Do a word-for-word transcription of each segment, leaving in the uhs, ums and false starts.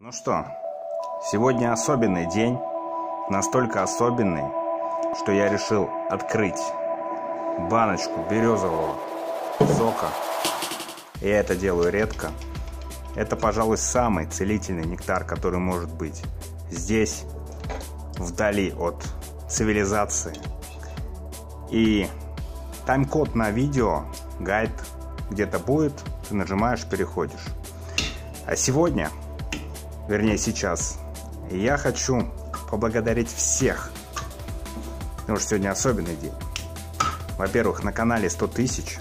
Ну что, сегодня особенный день, настолько особенный, что я решил открыть баночку березового сока. Я это делаю редко. Это, пожалуй, самый целительный нектар, который может быть здесь, вдали от цивилизации. И тайм-код на видео, гайд где-то будет, ты нажимаешь, переходишь. А сегодня, вернее сейчас, я хочу поблагодарить всех, потому что сегодня особенный день. Во-первых, на канале сто тысяч.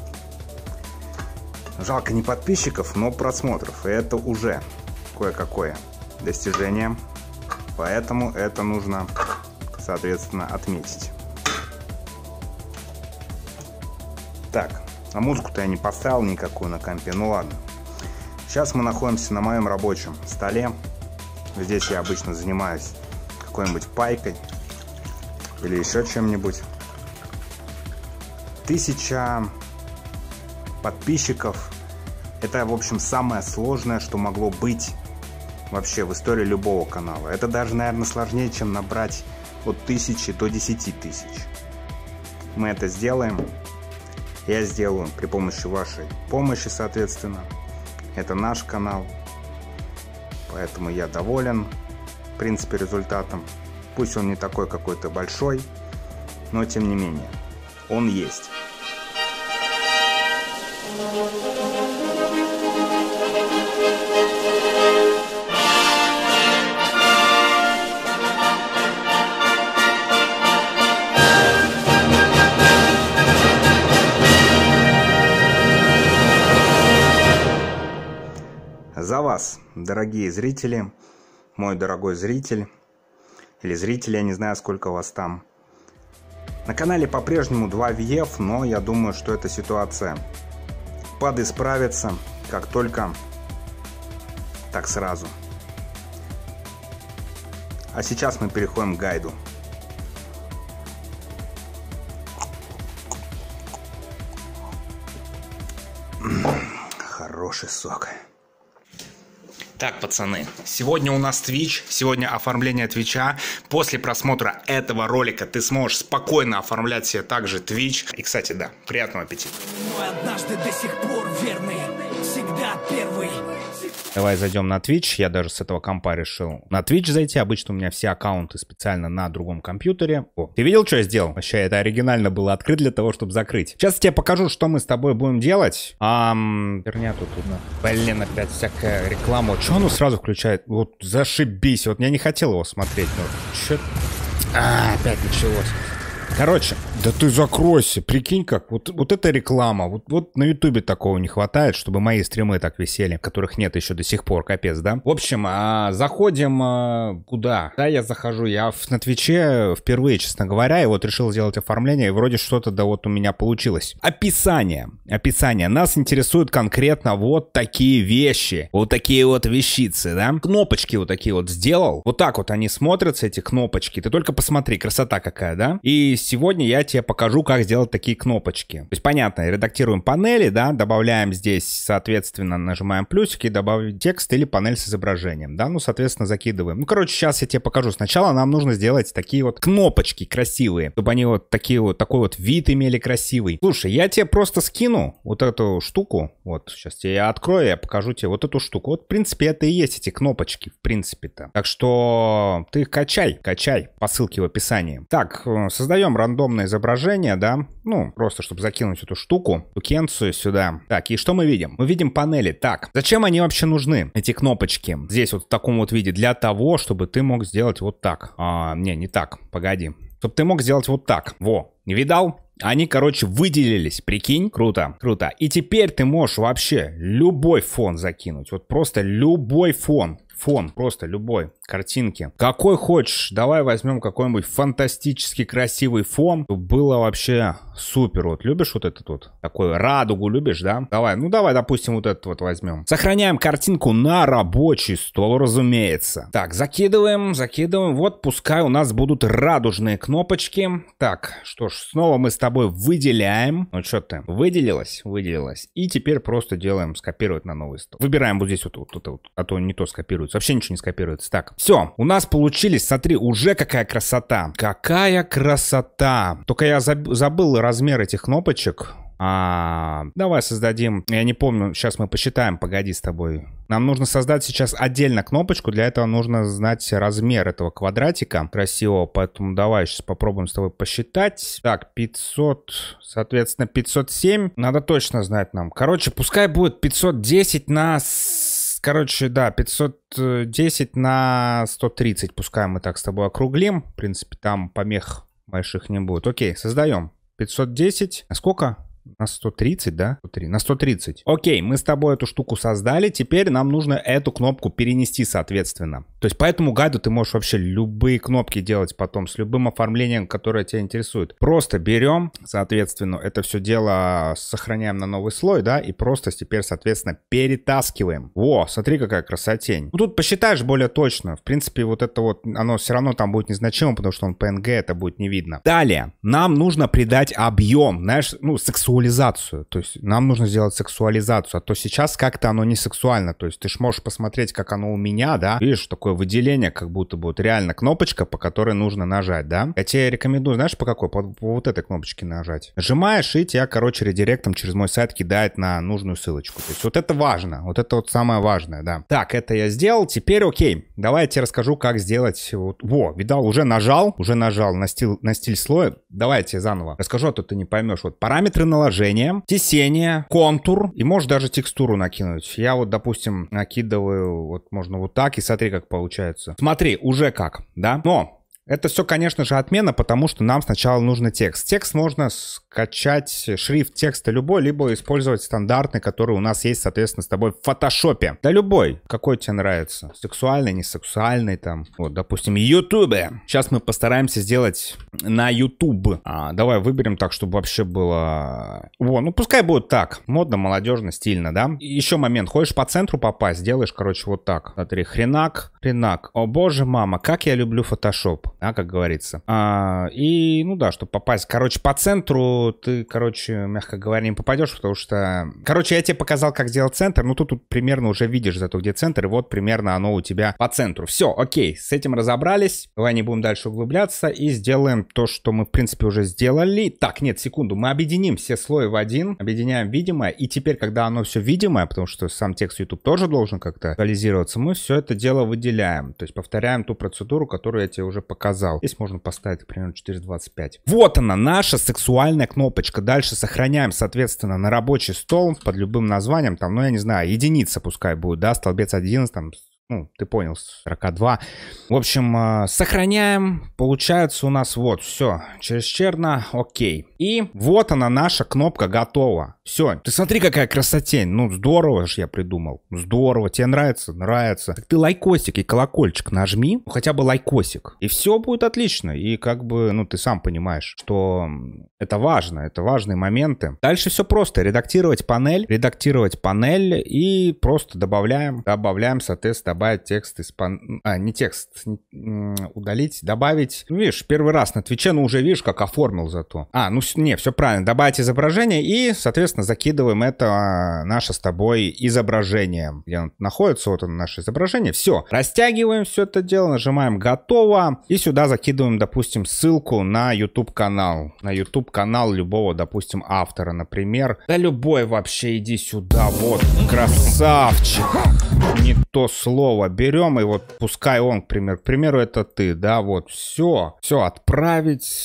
Жалко не подписчиков, но просмотров. И это уже кое-какое достижение. Поэтому это нужно, соответственно, отметить. Так, а музыку-то я не поставил никакую на компе. Ну ладно. Сейчас мы находимся на моем рабочем столе. Здесь я обычно занимаюсь какой-нибудь пайкой или еще чем-нибудь. Тысяча подписчиков — это, в общем, самое сложное, что могло быть вообще в истории любого канала. Это даже, наверное, сложнее, чем набрать от тысячи до десяти тысяч. Мы это сделаем. Я сделаю при помощи вашей помощи, соответственно. Это наш канал, поэтому я доволен, в принципе, результатом. Пусть он не такой какой-то большой, но тем не менее, он есть. За вас, дорогие зрители, мой дорогой зритель, или зрители, я не знаю, сколько вас там. На канале по-прежнему два ви эф, но я думаю, что эта ситуация подисправится, как только, так сразу. А сейчас мы переходим к гайду. Хороший сок. Так, пацаны, сегодня у нас Twitch, сегодня оформление Твича. После просмотра этого ролика ты сможешь спокойно оформлять себе также Twitch. И, кстати, да, приятного аппетита. Мы однажды до сих пор верны, всегда первый. Давай зайдем на Twitch, я даже с этого компа решил на Twitch зайти. Обычно у меня все аккаунты специально на другом компьютере. О, ты видел, что я сделал? Вообще, это оригинально было открыт для того, чтобы закрыть. Сейчас я тебе покажу, что мы с тобой будем делать. Ам, херня тут, тут, блин, опять всякая реклама. Что оно сразу включает? Вот зашибись, вот я не хотел его смотреть. Но чё... А, опять началось. Короче, да ты закройся, прикинь как, вот, вот это реклама, вот, вот на ютубе такого не хватает, чтобы мои стримы так висели, которых нет еще до сих пор, капец, да? В общем, а, заходим а, куда? Да, я захожу, я в, на Твиче впервые, честно говоря, и вот решил сделать оформление, и вроде что-то да вот у меня получилось. Описание, описание, нас интересуют конкретно вот такие вещи, вот такие вот вещицы, да? Кнопочки вот такие вот сделал, вот так вот они смотрятся, эти кнопочки, ты только посмотри, красота какая, да? И сегодня я тебе покажу, как сделать такие кнопочки. То есть, понятно, редактируем панели, да, добавляем здесь, соответственно, нажимаем плюсики, добавим текст или панель с изображением, да, ну, соответственно, закидываем. Ну, короче, сейчас я тебе покажу. Сначала нам нужно сделать такие вот кнопочки красивые, чтобы они вот такие вот, такой вот вид имели красивый. Слушай, я тебе просто скину вот эту штуку, вот, сейчас я открою, я покажу тебе вот эту штуку. Вот, в принципе, это и есть эти кнопочки, в принципе-то. Так что ты качай, качай по ссылке в описании. Так, создаем рандомное изображение, да, ну, просто чтобы закинуть эту штуку, тукенцию сюда. Так, и что мы видим? Мы видим панели. Так, зачем они вообще нужны, эти кнопочки? Здесь вот в таком вот виде, для того, чтобы ты мог сделать вот так. А, не, не так, погоди. Чтобы ты мог сделать вот так. Во, не видал? Они, короче, выделились, прикинь? Круто, круто. И теперь ты можешь вообще любой фон закинуть, вот просто любой фон. Фон, просто любой, картинки. Какой хочешь, давай возьмем какой-нибудь фантастически красивый фон. Было вообще супер. Вот любишь вот этот вот? Такой радугу любишь, да? Давай, ну давай, допустим, вот этот вот возьмем. Сохраняем картинку на рабочий стол, разумеется. Так, закидываем, закидываем. Вот, пускай у нас будут радужные кнопочки. Так, что ж, снова мы с тобой выделяем. Ну что ты, выделилась? Выделилась. И теперь просто делаем скопировать на новый стол. Выбираем вот здесь вот, вот, вот, вот, а то не то скопируется. скопируется. Вообще ничего не скопируется. Так, все, у нас получились, смотри, уже какая красота. Какая красота. Только я заб- забыл размер этих кнопочек. А, давай создадим, я не помню, сейчас мы посчитаем, погоди с тобой. Нам нужно создать сейчас отдельно кнопочку, для этого нужно знать размер этого квадратика красивого, поэтому давай сейчас попробуем с тобой посчитать. Так, пятьсот, соответственно, пятьсот семь, надо точно знать нам. Короче, пускай будет пятьсот десять на... Короче, да, пятьсот десять на сто тридцать, пускай мы так с тобой округлим, в принципе, там помех больших не будет. Окей, создаем пятьсот десять, а сколько? На сто тридцать, да? На сто тридцать. Окей, мы с тобой эту штуку создали. Теперь нам нужно эту кнопку перенести, соответственно. То есть по этому гайду ты можешь вообще любые кнопки делать потом с любым оформлением, которое тебя интересует. Просто берем, соответственно, это все дело сохраняем на новый слой, да, и просто теперь, соответственно, перетаскиваем. Во, смотри, какая красотень. Ну, тут посчитаешь более точно. В принципе, вот это вот, оно все равно там будет незначимо, потому что он пи эн джи, это будет не видно. Далее, нам нужно придать объем, знаешь, ну, сексуализацию. То есть нам нужно сделать сексуализацию, а то сейчас как-то оно не сексуально. То есть ты ж можешь посмотреть, как оно у меня, да? Видишь, такое выделение, как будто бы вот реально кнопочка, по которой нужно нажать, да? Я тебе рекомендую, знаешь, по какой? По, по вот этой кнопочке нажать. Нажимаешь, и тебя, короче, редиректом через мой сайт кидает на нужную ссылочку. То есть вот это важно, вот это вот самое важное, да. Так, это я сделал, теперь окей. Давай я тебе расскажу, как сделать. Вот. Во, видал, уже нажал, уже нажал на стиль, на стиль слоя. Давай я тебе заново расскажу, а то ты не поймешь. Вот параметры наложения. Тесение, контур и можешь даже текстуру накинуть. Я вот, допустим, накидываю, вот можно вот так, и смотри, как получается. Смотри, уже как, да? Но это все, конечно же, отмена, потому что нам сначала нужен текст. Текст можно скачать, шрифт текста любой, либо использовать стандартный, который у нас есть, соответственно, с тобой в фотошопе. Да любой, какой тебе нравится. Сексуальный, не сексуальный там. Вот, допустим, YouTube. Сейчас мы постараемся сделать на YouTube. А, давай выберем так, чтобы вообще было... Во, ну пускай будет так. Модно, молодежно, стильно, да? И еще момент. Хочешь по центру попасть, делаешь, короче, вот так. Смотри, хренак, хренак. О боже, мама, как я люблю фотошоп. Да, как говорится. А, и, ну да, чтобы попасть, короче, по центру ты, короче, мягко говоря, не попадешь, потому что... Короче, я тебе показал, как сделать центр, ну тут, тут примерно уже видишь зато, где центр, и вот примерно оно у тебя по центру. Все, окей, с этим разобрались. Давай не будем дальше углубляться и сделаем то, что мы, в принципе, уже сделали. Так, нет, секунду, мы объединим все слои в один, объединяем видимое, и теперь, когда оно все видимое, потому что сам текст YouTube тоже должен как-то актуализироваться, мы все это дело выделяем. То есть повторяем ту процедуру, которую я тебе уже показал. Здесь можно поставить, примерно, четыреста двадцать пять. Вот она, наша сексуальная кнопочка. Дальше сохраняем, соответственно, на рабочий стол под любым названием. Там, ну, я не знаю, единица пускай будет, да, столбец один, там, ну, ты понял, сорок два. В общем, сохраняем. Получается у нас вот, все, через черно, окей. И вот она, наша кнопка готова. Все, ты смотри, какая красотень. Ну, здорово же я придумал. Здорово, тебе нравится? Нравится. Так ты лайкосик и колокольчик нажми, ну, хотя бы лайкосик. И все будет отлично. И как бы, ну, ты сам понимаешь, что это важно, это важные моменты. Дальше все просто. Редактировать панель, редактировать панель и просто добавляем, добавляем, соответственно, добавить текст из пан... А, не текст, удалить, добавить. Ну, видишь, первый раз на Твиче, ну, уже видишь, как оформил зато. А, ну, не, все правильно. Добавить изображение и, соответственно, закидываем это наше с тобой изображение. Где оно находится, вот оно, наше изображение. Все, растягиваем все это дело, нажимаем «Готово». И сюда закидываем, допустим, ссылку на YouTube-канал. На YouTube-канал любого, допустим, автора, например. Да любой вообще, иди сюда, вот, красавчик. Не то слово. Берем и вот пускай он, к примеру, к примеру, это ты, да, вот, все, все, отправить.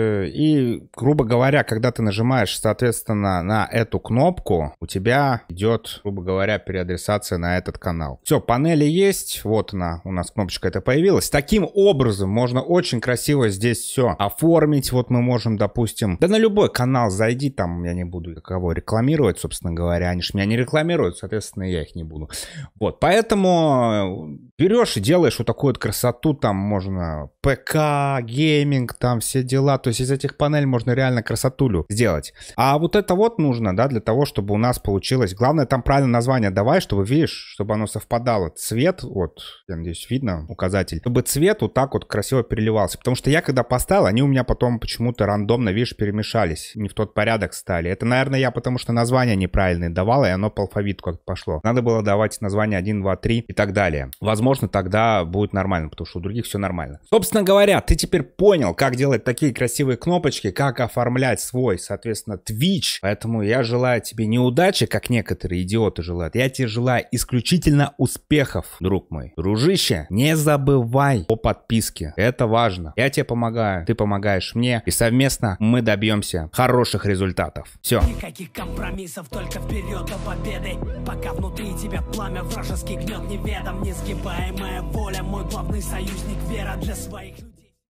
И, грубо говоря, когда ты нажимаешь, соответственно, на эту кнопку, у тебя идет, грубо говоря, переадресация на этот канал. Все, панели есть, вот она, у нас кнопочка эта появилась. Таким образом можно очень красиво здесь все оформить. Вот мы можем, допустим, да на любой канал зайди, там я не буду кого рекламировать, собственно говоря, они же меня не рекламируют, соответственно, я их не буду. Вот, поэтому берешь и делаешь вот такую вот красоту, там можно ПК, гейминг, там все дела, то есть из этих панелей можно реально красотулю сделать. А вот это вот нужно, да, для того, чтобы у нас получилось, главное там правильное название давай, чтобы, видишь, чтобы оно совпадало, цвет, вот, я надеюсь, видно указатель, чтобы цвет вот так вот красиво переливался, потому что я когда поставил, они у меня потом почему-то рандомно, видишь, перемешались, не в тот порядок стали. Это, наверное, я потому что название неправильное давал, и оно по алфавиту как-то пошло. Надо было давать название один, два, три и так далее. Возможно, возможно, тогда будет нормально, потому что у других все нормально. Собственно говоря, ты теперь понял, как делать такие красивые кнопочки, как оформлять свой, соответственно, Twitch. Поэтому я желаю тебе неудачи, как некоторые идиоты желают. Я тебе желаю исключительно успехов, друг мой. Дружище, не забывай о подписке. Это важно. Я тебе помогаю, ты помогаешь мне, и совместно мы добьемся хороших результатов. Все. Никаких компромиссов, только вперед до победы. Пока внутри тебя пламя, вражеский гнет неведом. Несгибаемая воля, мой главный союзник, вера для своих людей.